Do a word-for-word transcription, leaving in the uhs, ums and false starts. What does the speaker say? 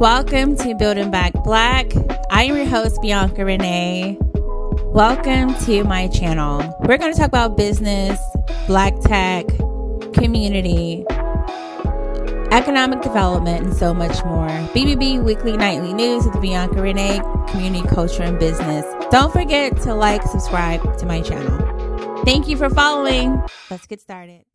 Welcome to Building Back Black. I am your host, Bianca Renee. Welcome to my channel. We're going to talk about business, black tech, community, economic development, and so much more. B B B Weekly Nightly News with Bianca Renee, community, culture, and business. Don't forget to like, subscribe to my channel. Thank you for following. Let's get started.